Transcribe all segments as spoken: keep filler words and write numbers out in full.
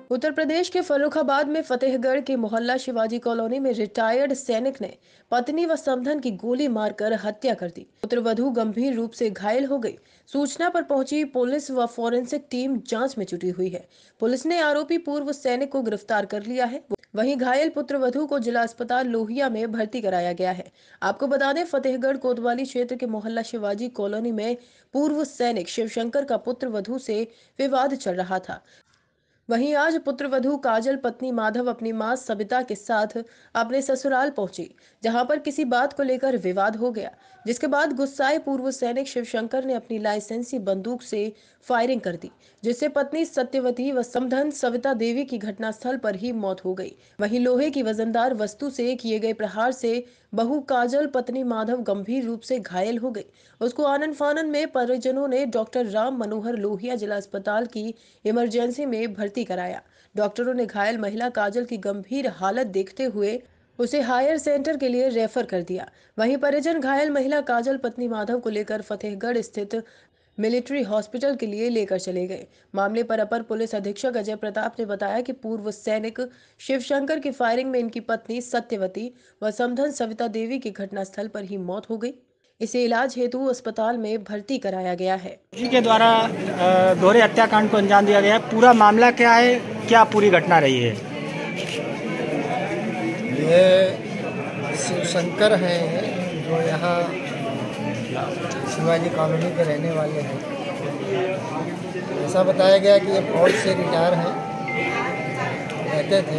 उत्तर प्रदेश के फर्रुखाबाद में फतेहगढ़ के मोहल्ला शिवाजी कॉलोनी में रिटायर्ड सैनिक ने पत्नी व समधन की गोली मारकर हत्या कर दी। पुत्रवधू गंभीर रूप से घायल हो गई। सूचना पर पहुंची पुलिस व फोरेंसिक टीम जांच में जुटी हुई है। पुलिस ने आरोपी पूर्व सैनिक को गिरफ्तार कर लिया है। वहीं घायल पुत्रवधू को जिला अस्पताल लोहिया में भर्ती कराया गया है। आपको बता दें, फतेहगढ़ कोतवाली क्षेत्र के मोहल्ला शिवाजी कॉलोनी में पूर्व सैनिक शिवशंकर का पुत्रवधू से विवाद चल रहा था। वहीं आज पुत्रवधू काजल पत्नी माधव अपनी मां सबिता के साथ अपने ससुराल पहुंची, जहां पर किसी बात को लेकर विवाद हो गया, जिसके बाद गुस्साए पूर्व सैनिक शिवशंकर ने अपनी लाइसेंसी बंदूक से फायरिंग कर दी, जिससे पत्नी सत्यवती व समधन सविता देवी की घटनास्थल पर ही मौत हो गई। वहीं लोहे की वजनदार वस्तु से किए गए प्रहार से बहू काजल पत्नी माधव गंभीर रूप से घायल हो गई। उसको आनन फानन में परिजनों ने डॉक्टर राम मनोहर लोहिया जिला अस्पताल की इमरजेंसी में भर्ती कराया। डॉक्टरों ने घायल महिला काजल की गंभीर हालत देखते हुए उसे हायर सेंटर के लिए रेफर कर दिया। वहीं परिजन घायल महिला काजल पत्नी माधव को लेकर फतेहगढ़ स्थित मिलिट्री हॉस्पिटल के लिए लेकर चले गए। मामले पर अपर पुलिस अधीक्षक अजय प्रताप ने बताया कि पूर्व सैनिक शिवशंकर की फायरिंग में इनकी पत्नी सत्यवती व समधन सविता देवी की घटनास्थल पर ही मौत हो गई। इसे इलाज हेतु अस्पताल में भर्ती कराया गया है। जी के द्वारा दोहरे हत्याकांड को अंजाम दिया गया है। पूरा मामला क्या है, क्या पूरी घटना रही है? ये शिवशंकर हैं जो यहाँ शिवाजी कॉलोनी के रहने वाले हैं। ऐसा बताया गया कि ये फौज से रिटायर हैं, रहते थे।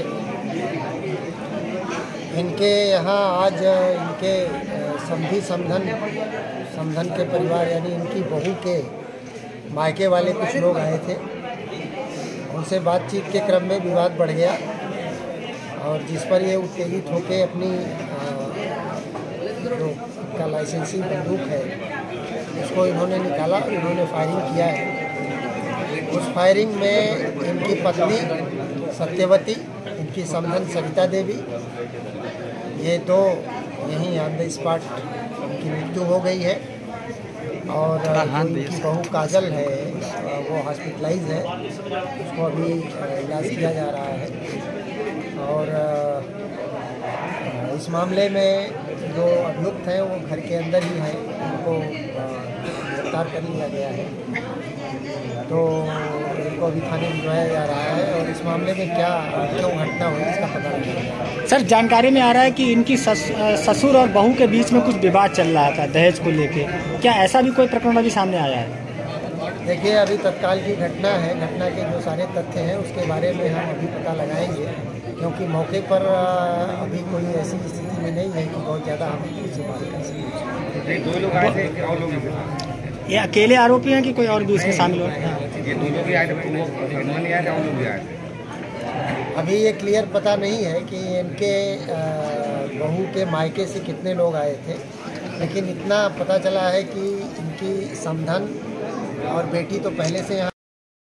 इनके यहाँ आज इनके समधी समधन समधन के परिवार यानी इनकी बहू के मायके वाले कुछ लोग आए थे। उनसे बातचीत के क्रम में विवाद बढ़ गया और जिस पर ये उत्तेजित होकर अपनी जो का लाइसेंसी बंदूक है उसको इन्होंने निकाला, इन्होंने फायरिंग किया है। उस फायरिंग में इनकी पत्नी सत्यवती, इनकी समधन सविता देवी, ये दो यहीं ऑन द स्पॉट उनकी मृत्यु हो गई है। और इनकी बहू काजल है वो हॉस्पिटलाइज है, उसको अभी इलाज किया जा रहा है। और इस मामले में जो अभियुक्त हैं वो घर के अंदर ही हैं, उनको गिरफ्तार कर लिया गया है। तो इनको अभी थाने भिजवाया जा रहा है और इस मामले में क्या क्यों घटना हुई इसका पता लगाया। सर, जानकारी में आ रहा है कि इनकी सस, ससुर और बहू के बीच में कुछ विवाद चल रहा था दहेज को लेके। क्या ऐसा भी कोई प्रकरण अभी सामने आया है? देखिए, अभी तत्काल की घटना है। घटना के जो सारे तथ्य हैं उसके बारे में हम अभी पता लगाएंगे, क्योंकि मौके पर अभी कोई ऐसी स्थिति में नहीं है कि बहुत ज़्यादा हम किसी बात कर सकें। दो लोग आए थे, और लोग ये अकेले आरोपी हैं कि कोई और भी इसमें शामिल हो? ये दो लोग आए थे, आए थे, और लोग आए थे। अभी ये क्लियर पता नहीं है कि इनके बहू के मायके से कितने लोग आए थे, लेकिन इतना पता चला है कि इनकी समधन और बेटी तो पहले से यहाँ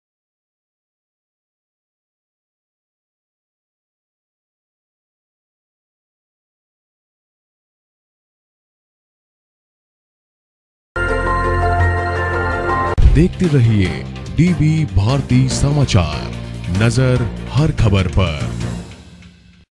देखते रहिए डीबी भारती समाचार, नजर हर खबर पर।